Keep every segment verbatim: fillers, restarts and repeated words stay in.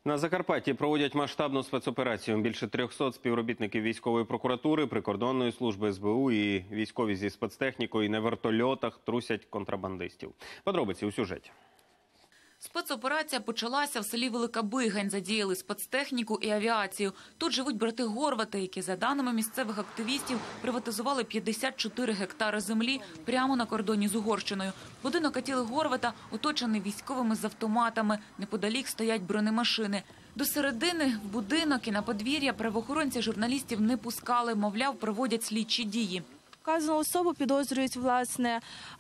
На Закарпатті проводять масштабну спецоперацію. Більше трьохсот співробітників військової прокуратури, прикордонної служби ес бе у і військові зі спецтехнікою на вертольотах трусять контрабандистів. Подробиці у сюжеті. Спецоперація почалася в селі Велика Бигань. Задіяли спецтехніку і авіацію. Тут живуть брати Горвати, які, за даними місцевих активістів, приватизували п'ятдесят чотири гектари землі прямо на кордоні з Угорщиною. Будинок Атіли Горвата оточений військовими з автоматами. Неподалік стоять бронемашини. До середини в будинок і на подвір'я правоохоронці журналістів не пускали. Мовляв, проводять слідчі дії. Вказану особу підозрюють, власне,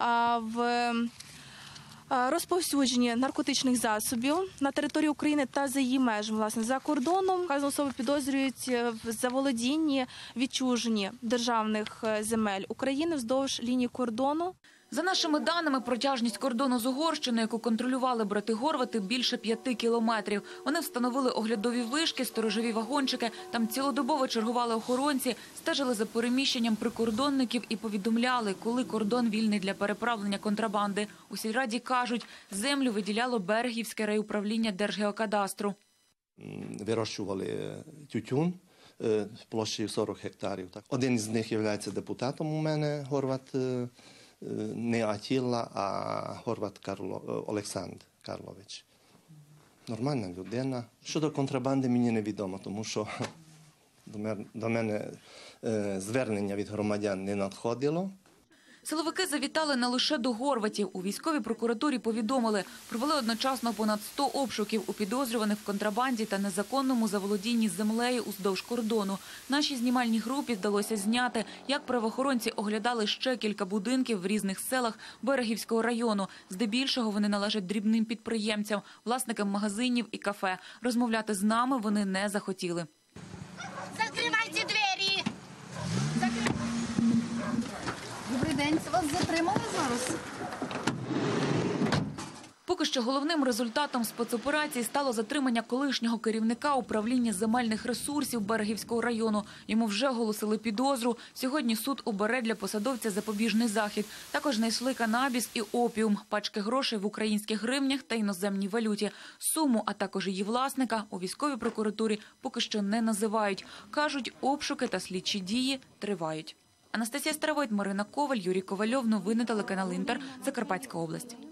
в розповсюдженні наркотичних засобів на території України та за її межами, власне, за кордоном. Вказану особу підозрюють в заволодінні, відчуженні державних земель України вздовж лінії кордону. За нашими даними, протяжність кордону з Угорщиною, яку контролювали брати Горвати, більше п'яти кілометрів. Вони встановили оглядові вишки, сторожові вагончики, там цілодобово чергували охоронці, стежили за переміщенням прикордонників і повідомляли, коли кордон вільний для переправлення контрабанди. У сільраді кажуть, землю виділяло Берегівське райуправління Держгеокадастру. Вирощували тютюн площею сорок гектарів. Один з них є депутатом у мене, Горват, не Атіла, а Горват Карло, Олександр Карлович. Нормальна людина. Щодо контрабанди мені невідомо, тому що до мене звернення від громадян не надходило. Силовики завітали не лише до Горватів. У військовій прокуратурі повідомили, провели одночасно понад сто обшуків у підозрюваних в контрабанді та незаконному заволодінні землею уздовж кордону. Нашій знімальній групі вдалося зняти, як правоохоронці оглядали ще кілька будинків в різних селах Берегівського району. Здебільшого вони належать дрібним підприємцям, власникам магазинів і кафе. Розмовляти з нами вони не захотіли. Закривайте двері! Добрий день, це вас затримали зараз? Поки що головним результатом спецоперації стало затримання колишнього керівника управління земельних ресурсів Берегівського району. Йому вже оголосили підозру. Сьогодні суд обере для посадовця запобіжний захід. Також знайшли канабіс і опіум, пачки грошей в українських гривнях та іноземній валюті. Суму, а також її власника у військовій прокуратурі поки що не називають. Кажуть, обшуки та слідчі дії тривають. Анастасія Старовойт, Марина Коваль, Юрій Ковальов. Новини телеканал Інтер. Закарпатська область.